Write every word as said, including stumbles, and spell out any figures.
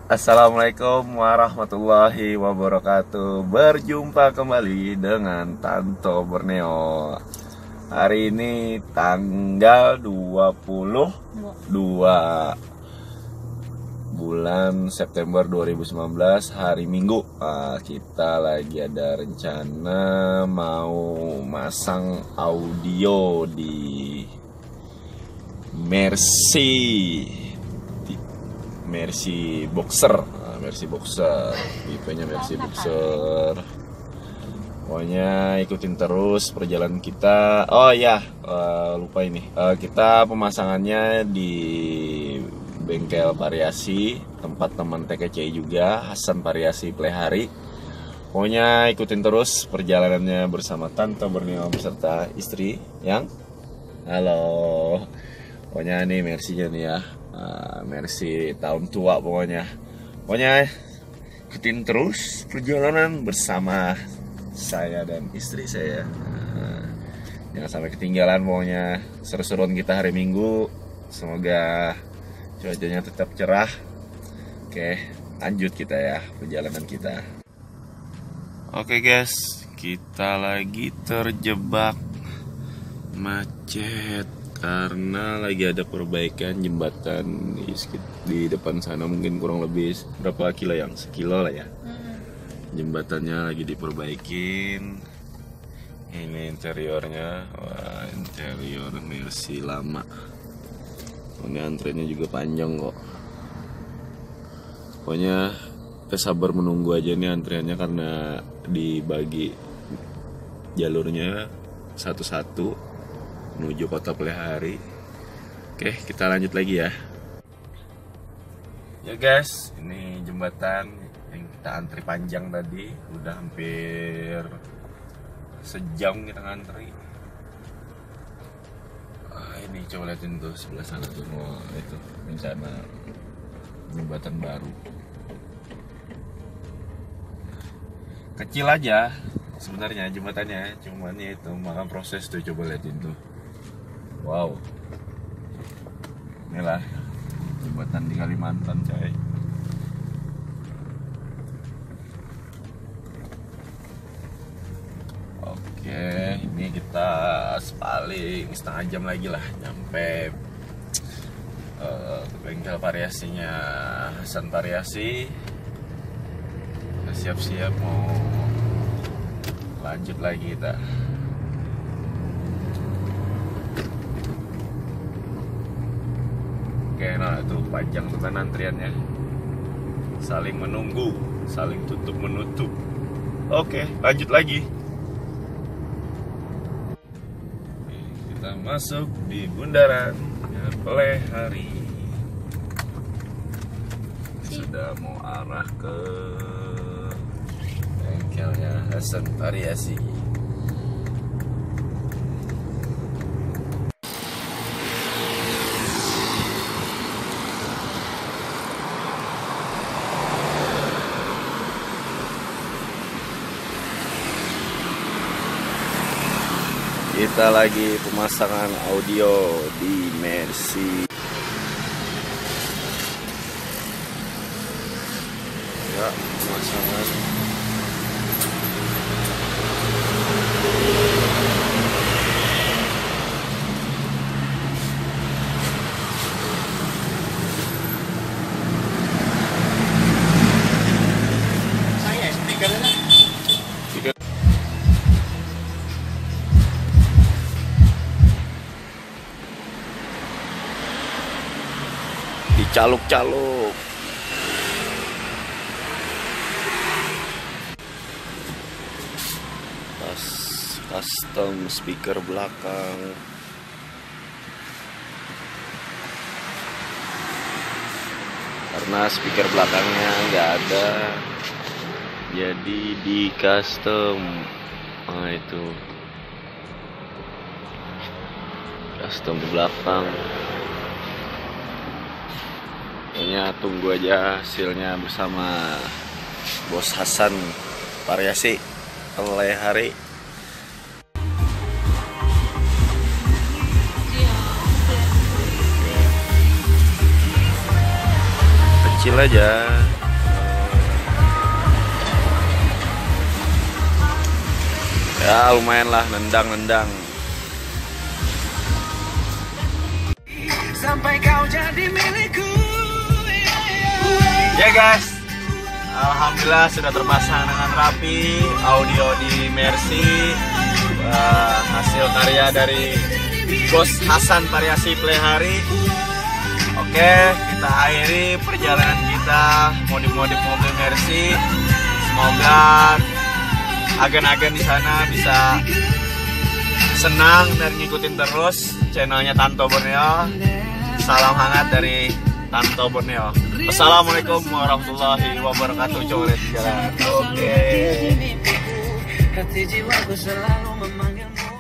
Assalamualaikum warahmatullahi wabarakatuh. Berjumpa kembali dengan Tanto Borneo. Hari ini tanggal dua puluh dua bulan September dua ribu sembilan belas, hari Minggu. Nah, kita lagi ada rencana mau masang audio di Mercy Mercy Boxer, nah, Mercy Boxer, tipenya Mercy Boxer. Pokoknya ikutin terus perjalanan kita. Oh ya, uh, lupa ini. Uh, kita pemasangannya di bengkel variasi, tempat teman T K C I juga, Hasan Variasi Plehari. Pokoknya ikutin terus perjalanannya bersama Tanto Borneo beserta istri yang halo. Pokoknya nih Mercy-nya nih ya. Uh, Mercy tahun tua pokoknya. Pokoknya ikutin terus perjalanan bersama saya dan istri saya. Uh, jangan sampai ketinggalan pokoknya seru-seruan kita hari Minggu. Semoga cuacanya tetap cerah. Oke, lanjut kita ya perjalanan kita. Oke guys, kita lagi terjebak macet karena lagi ada perbaikan jembatan di, di depan sana. Mungkin kurang lebih berapa kilo, yang sekilo lah ya. Jembatannya lagi diperbaikin. Ini interiornya. Wah, interior Mercy lama. Ini antreannya juga panjang kok. Pokoknya kita sabar menunggu aja nih antreannya, karena dibagi jalurnya satu-satu menuju kota Plehari. Oke, kita lanjut lagi ya. Ya guys, ini jembatan yang kita antri panjang tadi. Udah hampir sejam kita ngantri. Ah, ini coba liatin tuh sebelah sana tuh. Wah, itu rencana jembatan baru. Kecil aja sebenarnya jembatannya, cuman ya itu makan proses tuh, coba liatin tuh. Wow, inilah jembatan di Kalimantan coy. Oke, ini kita paling setengah jam lagi lah nyampe uh, bengkel variasinya Hasan Variasi. Kita siap-siap mau lanjut lagi kita. Oke, nah itu panjang tuh kan antriannya. Saling menunggu, saling tutup menutup. Oke, lanjut lagi. Kita masuk di bundaran Plehari. Sudah mau arah ke bengkelnya Hasan Variasi. Kita lagi pemasangan audio di Mercy. Ya, pemasangan. Saya speakernya. Speaker. Dicaluk-caluk. Pas custom speaker belakang. Karena speaker belakangnya nggak ada, jadi di custom. Nah itu custom belakang. Pokoknya tunggu aja hasilnya bersama Bos Hasan Variasi Plehari. Kecil aja. Ya lumayan lah, nendang-nendang. Sampai kau jadi milikku. Ya guys, alhamdulillah sudah terpasang dengan rapi. Audio di Mercy, uh, hasil karya dari Bos Hasan Variasi Playhari. Oke, kita akhiri perjalanan kita modif-modif mobil Mercy. Semoga agen-agen di sana bisa senang dan ngikutin terus channelnya Tanto Borneo. Salam hangat dari Tanto Borneo. Assalamualaikum warahmatullahi wabarakatuh. Coba lihat jalan. Oke. Hati jiwaku selalu memanggilmu.